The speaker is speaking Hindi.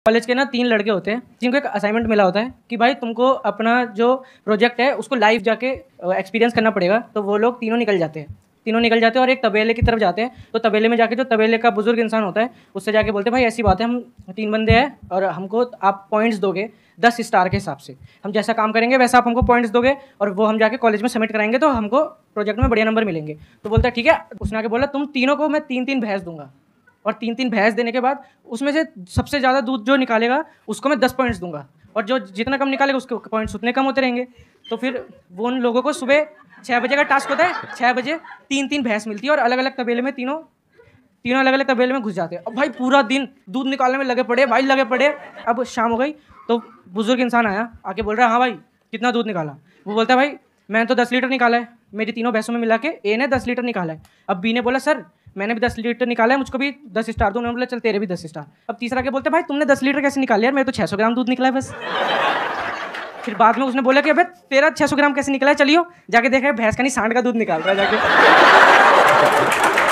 कॉलेज के ना 3 लड़के होते हैं जिनको एक असाइनमेंट मिला होता है कि भाई तुमको अपना जो प्रोजेक्ट है उसको लाइव जाके एक्सपीरियंस करना पड़ेगा। तो वो लोग तीनों निकल जाते हैं और एक तबेले की तरफ जाते हैं। तो तबेले में जाके जो तबेले का बुजुर्ग इंसान होता है उससे जाके बोलते हैं भाई ऐसी बात है, हम 3 बंदे हैं और हमको आप पॉइंट्स दोगे 10 स्टार के हिसाब से। हम जैसा काम करेंगे वैसा आप हमको पॉइंट्स दोगे और वो हम जाके कॉलेज में सबमिट कराएंगे तो हमको प्रोजेक्ट में बढ़िया नंबर मिलेंगे। तो बोलता है ठीक है। उसने आके बोला तुम तीनों को मैं 3-3 भैंस दूंगा और 3-3 भैंस देने के बाद उसमें से सबसे ज़्यादा दूध जो निकालेगा उसको मैं 10 पॉइंट्स दूंगा और जो जितना कम निकालेगा उसके पॉइंट्स उतने कम होते रहेंगे। तो फिर वो उन लोगों को सुबह 6 बजे का टास्क होता है, 6 बजे 3-3 भैंस मिलती है और अलग अलग तबेले में तीनों अलग अलग तबेले में घुस जाते हैं। अब भाई पूरा दिन दूध निकालने में लगे पड़े। अब शाम हो गई तो बुजुर्ग इंसान आया, आके बोल रहा है हाँ भाई कितना दूध निकाला। वो बोलता है भाई मैंने तो 10 लीटर निकाला है, मेरी तीनों भैंसों में मिला के ए ने 10 लीटर निकाला है। अब बी ने बोला सर मैंने भी 10 लीटर निकाला है, मुझको भी 10 स्टार दो। उन्होंने बोला चल तेरे भी 10 स्टार। अब तीसरा के बोलते भाई तुमने 10 लीटर कैसे निकाल यार, मेरे तो 600 ग्राम दूध निकला है बस। फिर बाद में उसने बोला कि अबे तेरा 600 ग्राम कैसे निकला है, चलियो जाके देखा भैंस का नहीं सांड का दूध निकाल रहा है जाके।